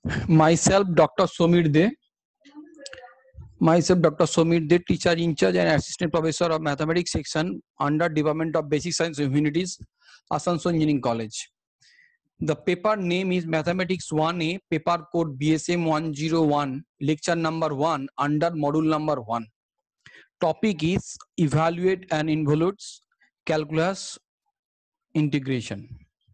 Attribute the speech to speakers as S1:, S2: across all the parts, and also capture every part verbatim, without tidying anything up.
S1: Myself, Doctor Somir De. Myself, Doctor Somir De, teacher in charge and assistant professor of mathematics section under Department of Basic Science and Humanities, Asansol Engineering College. The paper name is Mathematics one A, paper code B S M one oh one, lecture number one under module number one. Topic is Evaluate and Involutes Calculus Integration.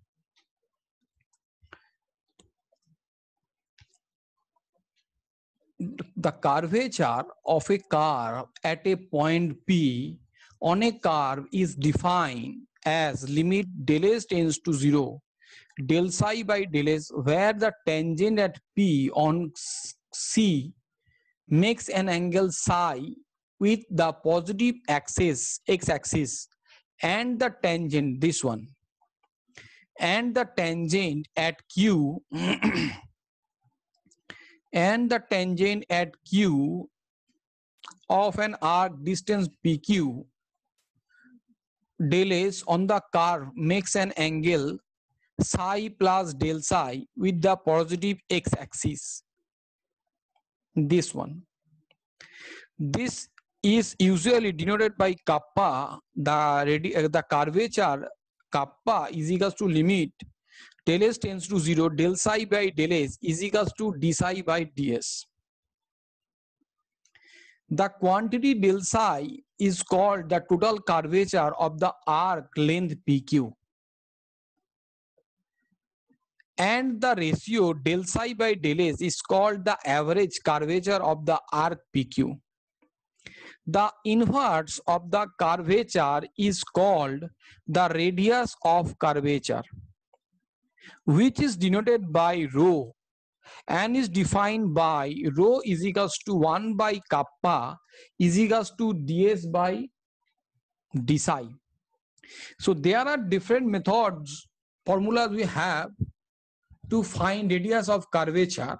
S1: The curvature of a curve at a point P on a curve is defined as limit del S tends to zero, del psi by del S, where the tangent at P on C makes an angle psi with the positive axis, x-axis, and the tangent, this one, and the tangent at Q and the tangent at Q of an arc distance P Q del S on the curve makes an angle psi plus del psi with the positive x-axis, this one. This is usually denoted by kappa. The, the curvature kappa is equals to limit del S tends to zero, del psi by del S is equals to d psi by ds. The quantity del psi is called the total curvature of the arc length P Q, and the ratio del psi by del S is called the average curvature of the arc P Q. The inverse of the curvature is called the radius of curvature, which is denoted by rho and is defined by rho is equals to one by kappa is equals to ds by d psi. So there are different methods, formulas we have to find radius of curvature.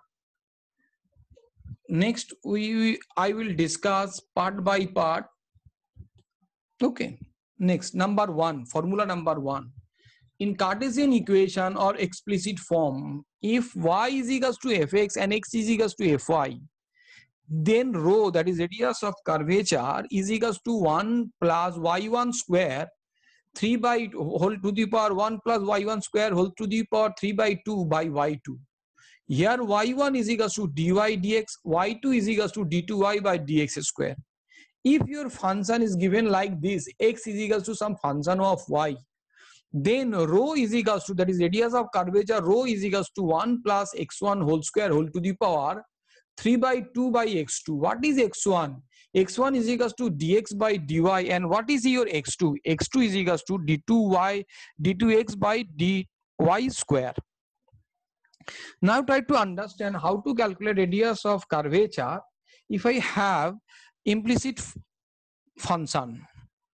S1: Next we I will discuss part by part. Okay, next, number one, formula number one. In Cartesian equation or explicit form, if y is equals to fx and x is equals to fy, then rho, that is radius of curvature, is equals to one plus y one square three by whole to the power one plus y one square whole to the power three by two by y two. Here y one is equals to dy dx, y two is equals to d two y by dx square. If your function is given like this, x is equals to some function of y, then rho is equals to, that is radius of curvature, rho is equals to one plus x one whole square whole to the power three by two by x two. What is x one? x one is equals to dx by dy, and what is your x two? x two is equals to d two y d two x by dy square. Now try to understand how to calculate radius of curvature if I have implicit function.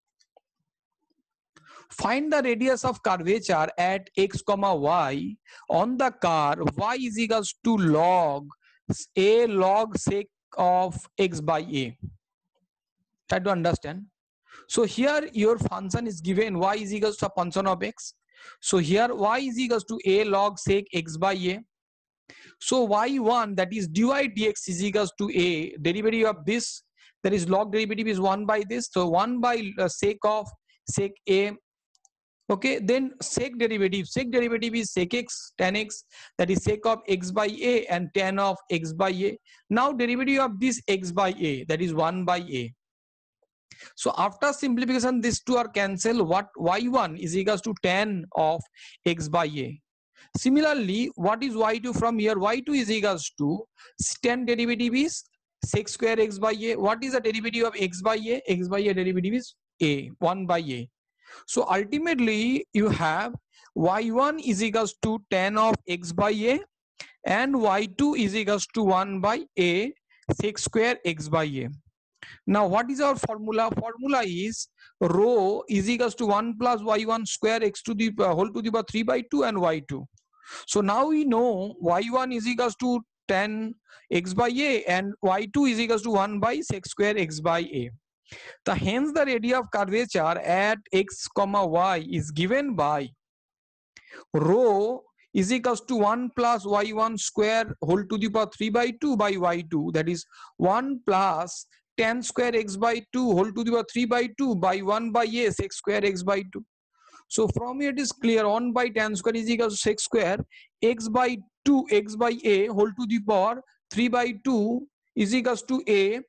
S1: Find the radius of curvature at x comma y on the curve y is equals to log a log sec of x by a. Try to understand. So here your function is given y is equals to a function of x. So here y is equals to a log sec x by a. So y one, that is dy dx, is equals to a derivative of this, that is log derivative is one by this, so one by uh, sec of sec a. Okay, then sec derivative, sec derivative is sec x tan x, that is sec of x by a and tan of x by a. Now derivative of this x by a, that is one by a. So after simplification, these two are cancelled. What y one is equals to tan of x by a. Similarly, what is y two from here? y two is equals to tan derivative is sec square x by a. What is the derivative of x by a? X by a derivative is a, one by a. So ultimately you have y one is equals to tan of x by a and y two is equals to one by a sec square x by a. Now what is our formula? Formula is rho is equals to one plus y one square x to the uh, whole to the power three by two and y two. So now we know y one is equals to tan x by a and y two is equals to one by sec square x by a. The hence the radius of curvature at x comma y is given by rho is equals to one plus y one square whole to the power three by two by y two, that is one plus tan square x by two whole to the power three by two by one by s x square x by two. So from here it is clear, one by tan square is equal to sec square x by two x by a whole to the power three by two is equals to a,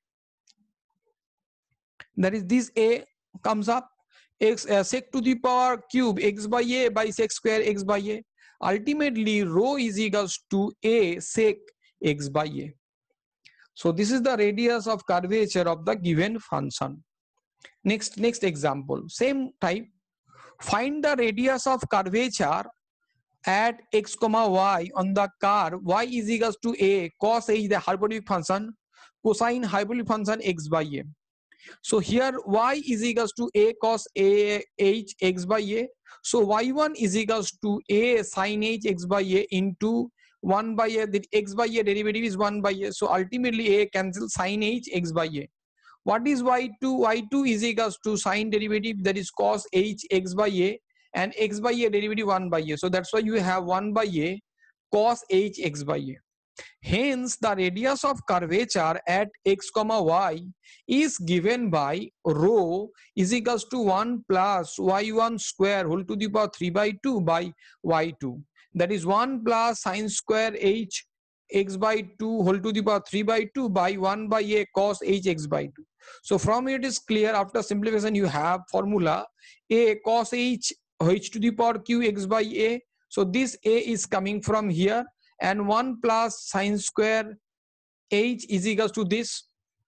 S1: that is this a comes up, x uh, sec to the power cube x by a by sec square x by a. Ultimately rho is equals to a sec x by a. So this is the radius of curvature of the given function. Next, next example, same type. Find the radius of curvature at x comma y on the curve y is equals to a cos h, the hyperbolic function, cosine hyperbolic function x by a. So here y is equals to a cos a h x by a. So y one is equals to a sin h x by a into one by a, the x by a derivative is one by a. So ultimately a cancel sin h x by a. What is y two? y two is equals to sine derivative, that is cos h x by a, and x by a derivative one by a. So that's why you have one by a cos h x by a. Hence the radius of curvature at x comma y is given by rho is equals to one plus y one square whole to the power three by two by y two, that is one plus sine square h x by two whole to the power three by two by one by a cos h x by two. So from it is clear, after simplification you have formula a cos h h to the power q x by a. So this a is coming from here, and one plus sine square h is equals to this.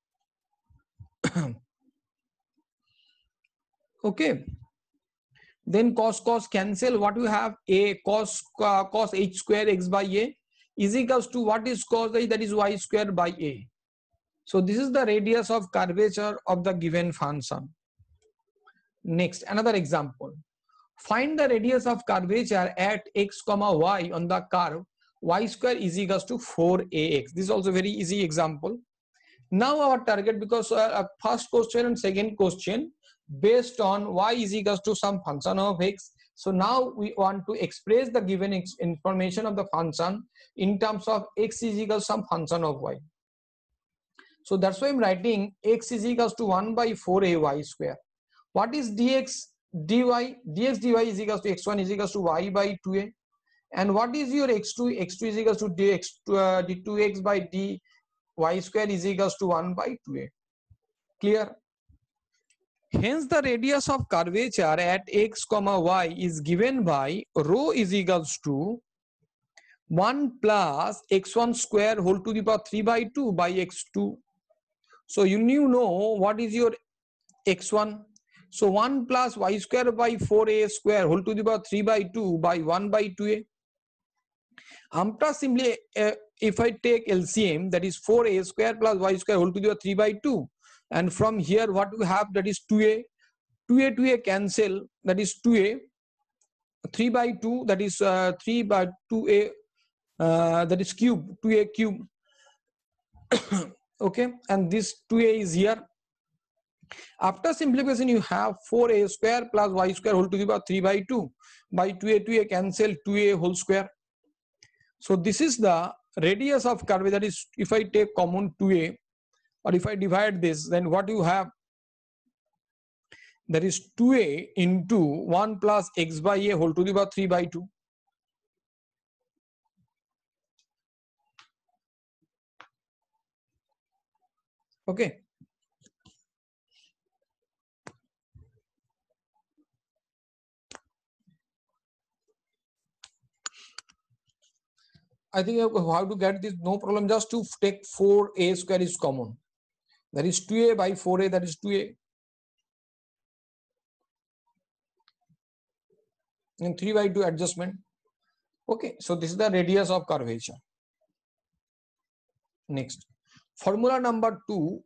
S1: Okay, then cos cos cancel, what you have, a cos uh, cos h square x by a is equals to what is cos h, that is y square by a. So this is the radius of curvature of the given function. Next, another example. Find the radius of curvature at x comma y on the curve y square is equals to four a x. This is also very easy example. Now our target, because uh, first question and second question based on y is equals to some function of x. So now we want to express the given information of the function in terms of x is equals to some function of y. So that's why I'm writing x is equals to one by four a y square. What is dx dy? Dx dy is equals to x one is equals to y by two a. And what is your x two? x two is equals to dx uh, d two x by d y square is equals to one by two a. Clear? Hence the radius of curvature at x comma y is given by rho is equals to one plus x one square whole to the power three by two by x two. So you need to know what is your x one. So one plus y square by four a square whole to the power three by two by one by two a. After simply uh, if I take L C M, that is four a square plus y square whole to the power three by two, and from here what we have, that is two a, two a two a cancel, that is two a, three by two, that is uh, three by two a, uh, that is cube, two a cube. Okay, and this two a is here. After simplification you have four a square plus y square whole to the power three by two by two a two a cancel, two a whole square. So this is the radius of curve, that is if I take common two a, or if I divide this, then what you have, that is two a into one plus x by a whole to the power three by two. Okay. I think how to get this, no problem, just to take four a square is common, that is two a by four a, that is two a, and three by two adjustment. Okay, so this is the radius of curvature. Next, formula number two,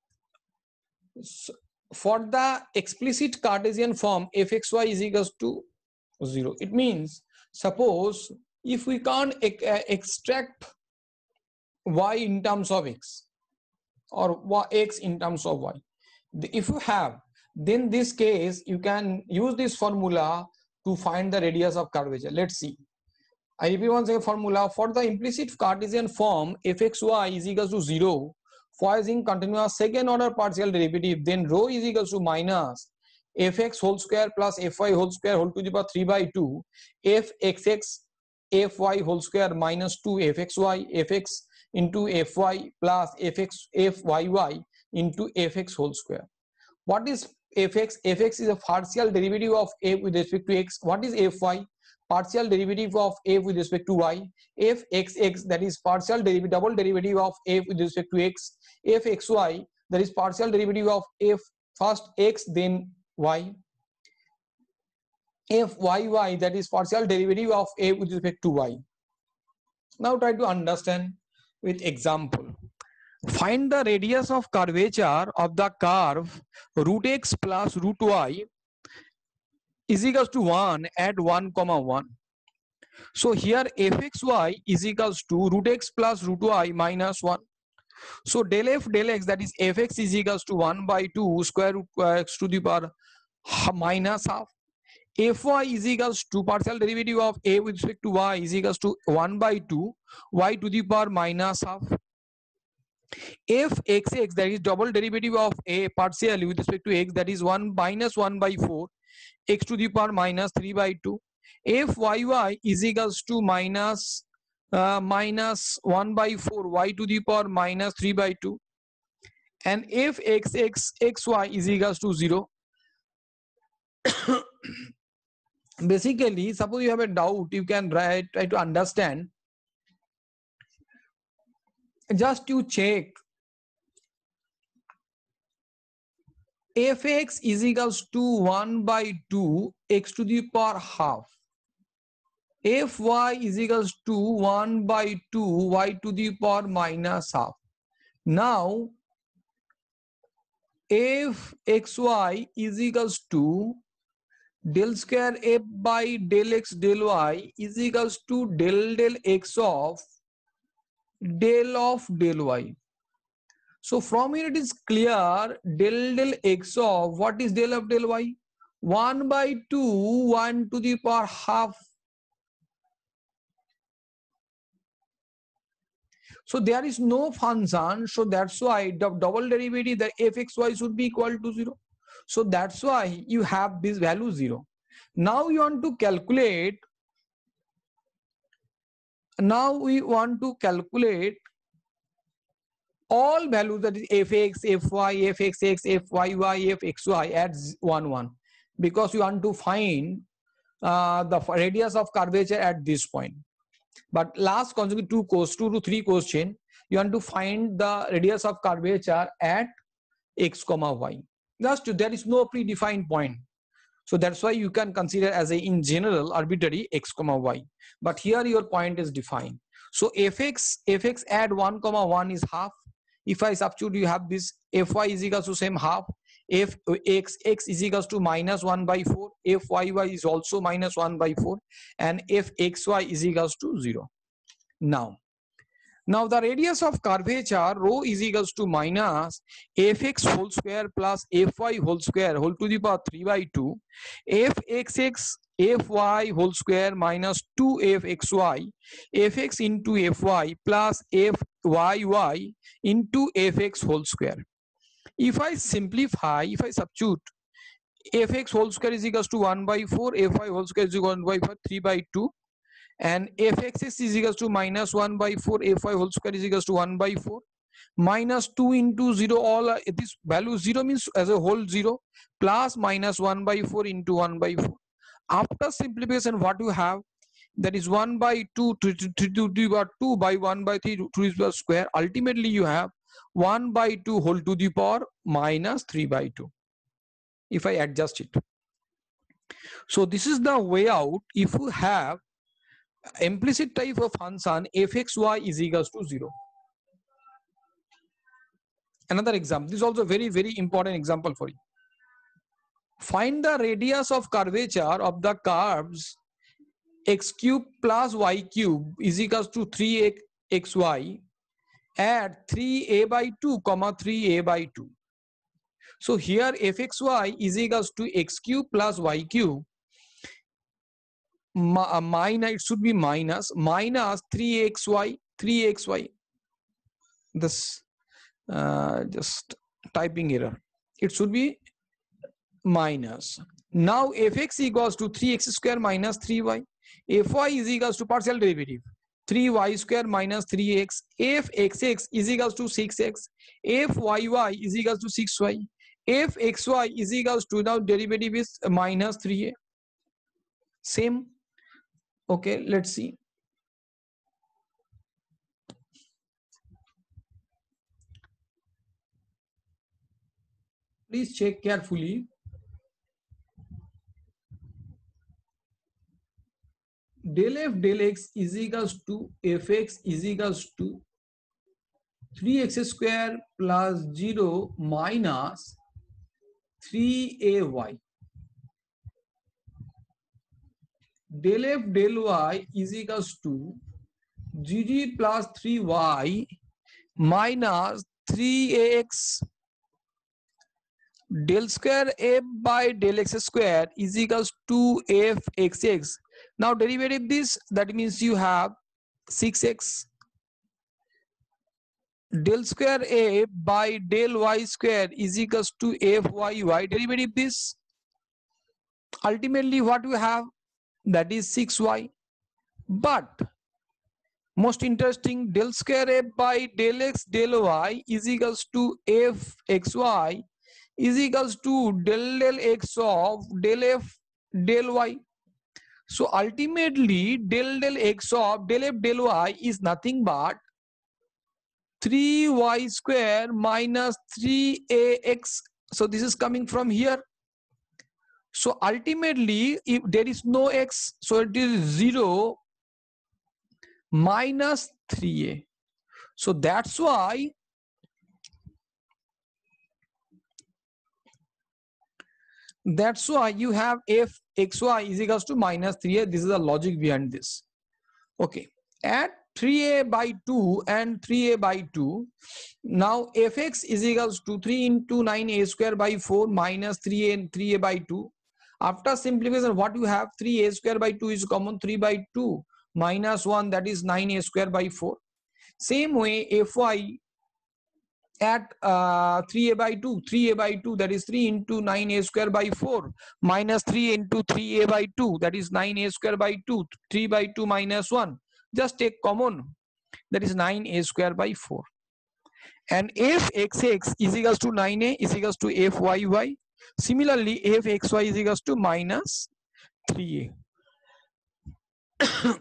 S1: for the explicit Cartesian form fxy is equals to zero. It means, suppose if we can't extract y in terms of x or x in terms of y, if you have, then this case you can use this formula to find the radius of curvature. Let's see. I repeat once again formula for the implicit Cartesian form fxy is equals to zero for using continuous second order partial derivative, then rho is equals to minus fx whole square plus fy whole square whole to the power three by two fxx fy whole square minus two fxy fx into fy plus fx fyy into fx whole square. What is fx? Fx is a partial derivative of f with respect to x. What is fy? Partial derivative of f with respect to y. Fxx, that is partial derivative double derivative of f with respect to x. Fxy, that is partial derivative of f first x then y. Fyy, that is partial derivative of f with respect to y. Now try to understand with example. Find the radius of curvature of the curve root x plus root y is equals to one at one comma one. So here fxy is equals to root x plus root y minus one. So del f del x, that is fx is equals to one by two square root x to the power minus half. Fy is equals to partial derivative of a with respect to y is equals to one by two y to the power minus half. Fxx, that is double derivative of a partially with respect to x, that is one minus one by four x to the power minus three by two. Fyy is equals to minus uh, minus one by four y to the power minus three by two, and fxx xy is equals to zero. Basically, suppose you have a doubt, you can write, try to understand. Just to check, fx is equals to one by two x to the power half. Fy is equals to one by two y to the power minus half. Now, fxy is equals to del square f by del x del y is equals to del del x of del of del y. So from here it is clear del del x of what is del of del y? one by two one to the power half. So there is no function, so that's why the double derivative the fxy should be equal to zero. So that's why you have this value zero. Now you want to calculate, now we want to calculate all values, that is fx, fy, fxx, fyy, fxy at one one, because you want to find uh, the radius of curvature at this point. But last consecutive two course, two to three question, you want to find the radius of curvature at x comma y. Just to, there is no predefined point. So that's why you can consider as a in general arbitrary x comma y. But here your point is defined. So fx, fx at one comma one is half. If I substitute, you have this fy is equals to same half. F x x is equals to minus one by four, fyy is also minus one by four, and fxy is equals to zero. Now, now the radius of curvature rho is equals to minus fx whole square plus fy whole square whole to the power three by two, fxx fy whole square minus two fxy, fx into fy plus fyy into fx whole square. If I simplify, if I substitute, fx whole square is equals to one by four, fy whole square is equal to one by four, three by two, and fxx is equals to minus one by four, fy whole square is equals to one by four, minus two into zero, all uh, this value zero means as a whole zero, plus minus one by four into one by four. After simplification, what you have? That is one by two to the power two by one by three to the power square. Ultimately, you have one by two whole to the power minus three by two. If I adjust it. So this is the way out. If you have implicit type of function fxy is equals to zero. Another example. This is also very, very important example for you. Find the radius of curvature of the curves x cube plus y cube is equals to three x y at three a by two comma three a by two. So here fxy is equals to x cube plus y cube. uh, minus, it should be minus minus three x y, three x y. This uh, just typing error. It should be minus. Now fx equals to three x square minus three y. Fy is equals to partial derivative three y square minus three x. Fxx is equals to six x. Fyy is equals to six y. Fxy is equals to, now derivative is minus three a. Same. Okay, let's see. Please check carefully. Del f del x is equals to fx is equals to three x square plus zero minus three a y. Del f del y is equals to gg plus three y minus three a x. Del square f by del x square is equals to fxx. Now derivative this, that means you have six x. Del square a by del y square is equals to fyy. Derivative this, ultimately what you have, that is six y. But most interesting, del square a by del x del y is equals to fxy is equals to del del x of del f del y. So ultimately del del x of del f del y is nothing but three y square minus three a x. So this is coming from here. So ultimately, if there is no x, so it is zero minus three a. So that's why that's why you have f xy is equals to minus three a. This is the logic behind this. Okay, at three a by two and three a by two, now fx is equals to three into nine a square by four minus three a and three a by two. After simplification, what you have, three a square by two is common, three by two minus one, that is nine a square by four. Same way fy at uh, three a by two, three a by two, that is three into nine a square by four minus three into three a by two, that is nine a square by two, three by two minus one, just take common, that is nine a square by four. And fxx is equals to nine a is equals to fyy. Similarly, fxy is equals to minus three a.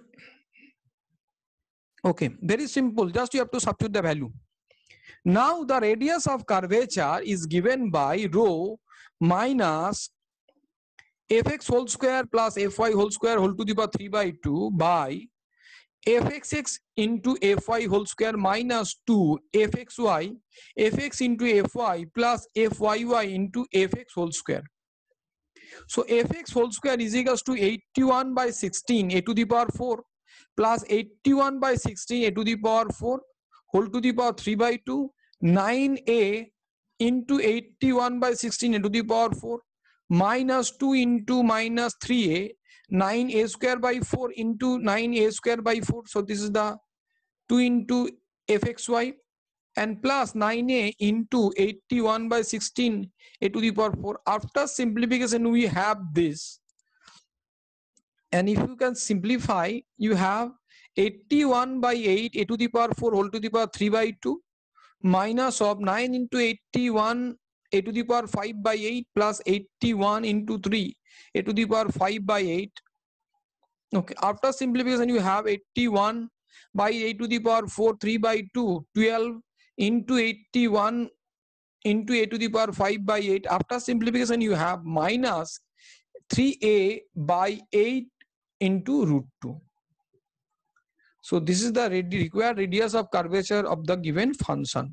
S1: Okay, very simple, just you have to substitute the value. Now the radius of curvature is given by rho minus fx whole square plus fy whole square whole to the power three by two by fxx into fy whole square minus two fxy fx into fy plus fyy into fx whole square. So fx whole square is equals to eighty-one by sixteen a to the power four plus eighty-one by sixteen a to the power four whole to the power three by two, nine a into eighty-one by sixteen a to the power four minus two into minus three a, nine a square by four into nine a square by four. So this is the two into fxy and plus nine a into eighty-one by sixteen a to the power four. After simplification, we have this. And if you can simplify, you have eighty-one by eight a to the power four whole to the power three by two minus of nine into eighty-one a to the power five by eight plus eighty-one into three a to the power five by eight. Okay, after simplification, you have eighty-one by eight to the power four three by two, twelve into eighty-one into a to the power five by eight. After simplification, you have minus three a by eight into root two. So this is the required radius of curvature of the given function.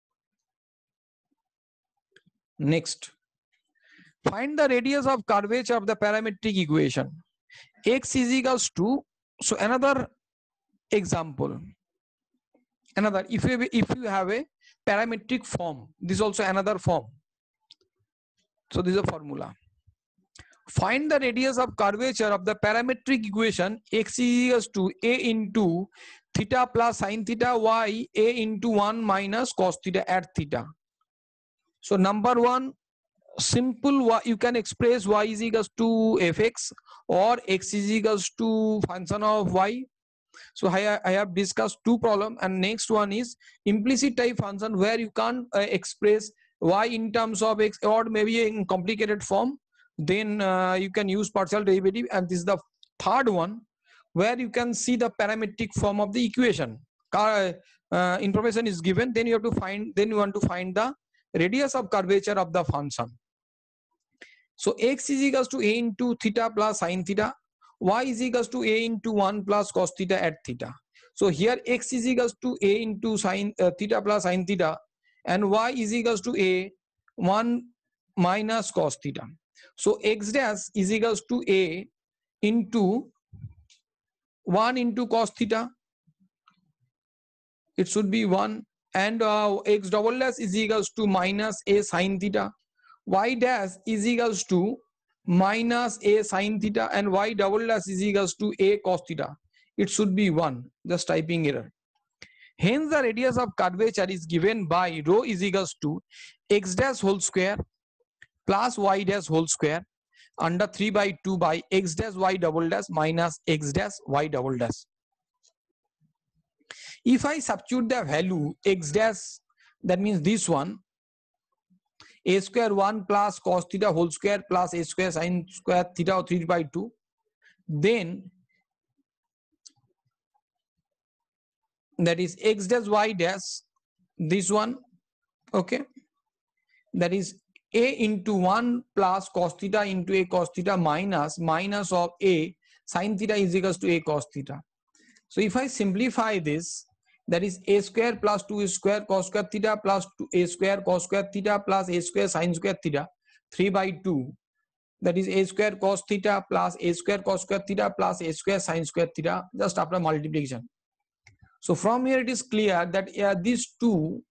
S1: Next, find the radius of curvature of the parametric equation. X is equals to, so another example, another, if you, if you have a parametric form, this is also another form. So this is a formula. Find the radius of curvature of the parametric equation x is equals to a into theta plus sine theta y a into one minus cos theta at theta. So number one, simple y, you can express y is equals to fx or x is equals to function of y. So I, I have discussed two problems, and next one is implicit type function where you can't uh, express y in terms of x or maybe in complicated form. Then uh, you can use partial derivative, and this is the third one where you can see the parametric form of the equation. Uh, uh, information is given, then you have to find, then you want to find the radius of curvature of the function. So x is equals to a into theta plus sine theta, y is equals to a into one plus cos theta at theta. So here x is equals to a into sine uh, theta plus sine theta, and y is equals to a one minus cos theta. So x dash is equals to a into one into cos theta. It should be one, and uh, x double dash is equals to minus a sine theta. Y dash is equals to minus a sine theta, and y double dash is equals to a cos theta. It should be one, just typing error. Hence the radius of curvature is given by rho is equals to x dash whole square plus y dash whole square under three by two by x dash y double dash minus x dash y double dash. If I substitute the value x dash, that means this one, a square one plus cos theta whole square plus a square sine square theta or three by two, then that is x dash y dash, this one, okay, that is a into one plus cos theta into a cos theta minus minus of a sine theta is equals to a cos theta. So if I simplify this, that is a square plus two square cos square theta plus two a square cos square theta plus a square sine square theta three by two, that is a square cos theta plus a square cos square theta plus a square sine square theta just after multiplication. So from here it is clear that uh, these two,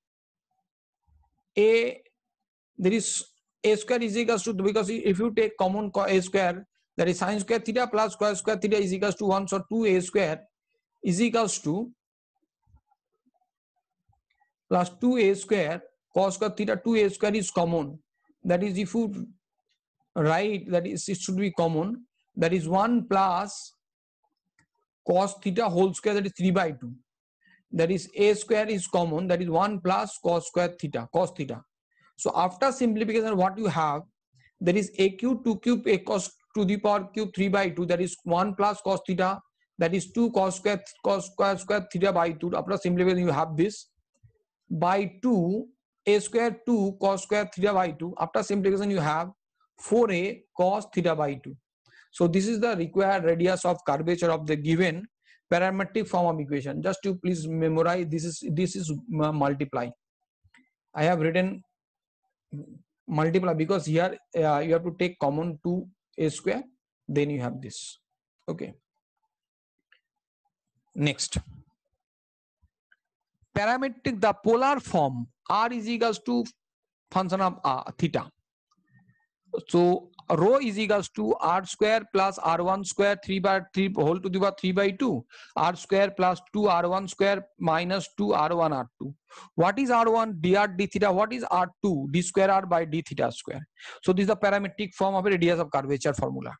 S1: a, there is a square is equals to, because if you take common a square, that is sine square theta plus cos square theta is equals to one, so two a square is equals to plus two a square cos square theta, two a square is common, that is if you write, that is it should be common, that is one plus cos theta whole square, that is three by two, that is a square is common, that is one plus cos square theta, cos theta. So after simplification what you have, there is a cube two cube a cos to the power cube three by two, that is one plus cos theta, that is two cos square cos square square theta by two. After simplification you have this by two a square two cos square theta by two. After simplification you have four a cos theta by two. So this is the required radius of curvature of the given parametric form of equation. Just to please memorize, this is this is multiply. I have written multiply because here uh, you have to take common two a square, then you have this. Okay, next, parametric, the polar form r is equals to function of uh, theta. So rho is equals to r square plus r one square three by three whole to the power three by two, r square plus two r one square minus two r one r two. What is r one? Dr d theta. What is r two? D square r by d theta square. So this is the parametric form of a radius of curvature formula.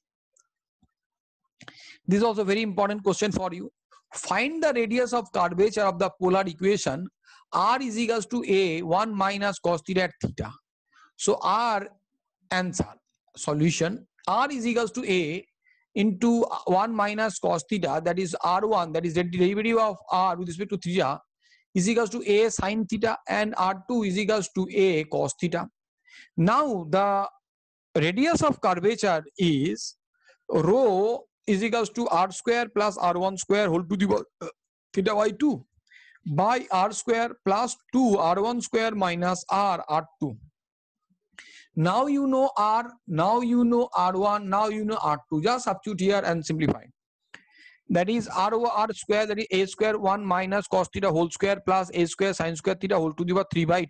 S1: This is also very important question for you. Find the radius of curvature of the polar equation r is equals to a one minus cos theta at theta. So r answer solution, r is equals to a into one minus cos theta, that is r one, that is the derivative of r with respect to theta, is equals to a sine theta, and r two is equals to a cos theta. Now the radius of curvature is rho is equals to r square plus r one square whole to the power theta by two by r square plus two r one square minus r r two. Now you know r, now you know r one, now you know r two. Just substitute here and simplify. That is r r square, that is a square one minus cos theta whole square plus a square sine square theta whole to the power three by two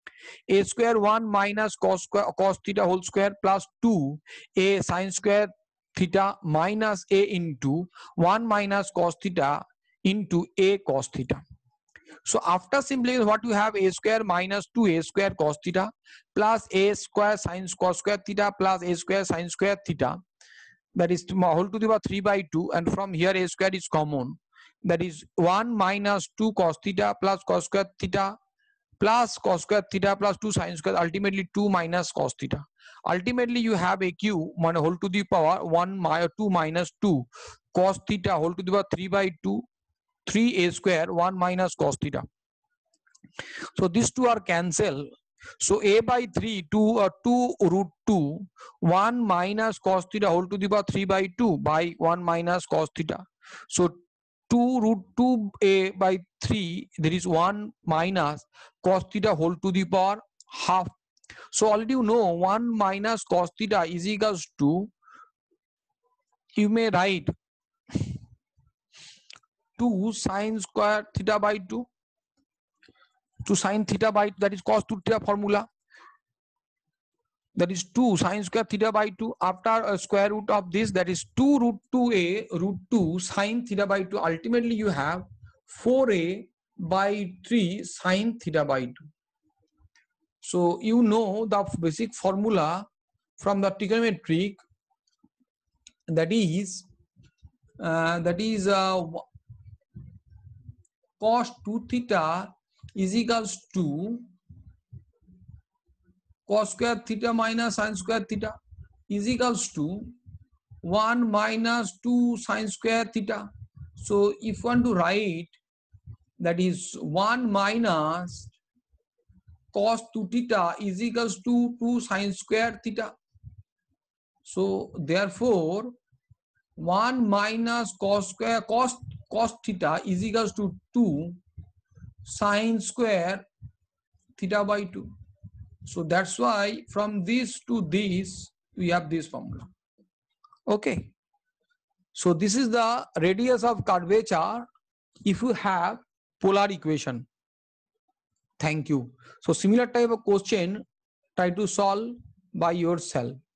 S1: A square one minus cos square cos theta whole square plus two a sin square theta minus a into one minus cos theta into a cos theta. So after simplifying, what you have, a square minus two a square cos theta plus a square sin cos square theta plus a square sin square theta, that is whole to the power three by two, and from here a square is common, that is one minus two cos theta plus cos square theta plus cos square theta plus two sin square, ultimately two minus cos theta. Ultimately you have a q one whole to the power one minus two minus two cos theta whole to the power three by two, three a square one minus cos theta. So these two are cancelled. So a by three, two, uh, two root two, one minus cos theta whole to the power three by two by one minus cos theta. So two root two a by three, there is one minus cos theta whole to the power half. So already you know one minus cos theta is equals to, you may write two sin square theta by two, to sin theta by, that is cos two theta formula, that is two sin square theta by two. After a square root of this, that is two root two a root two sin theta by two. Ultimately you have four a by three sin theta by two. So you know the basic formula from the trigonometric, that is uh, that is uh, cos two theta is equals to cos square theta minus sin square theta is equals to one minus two sin square theta. So if one to write, that is one minus cos two theta is equals to two sin square theta. So therefore one minus cos square cos cos theta is equals to two sin square theta by two. So that's why from this to this we have this formula. Okay, so this is the radius of curvature if you have polar equation. Thank you. So similar type of question try to solve by yourself.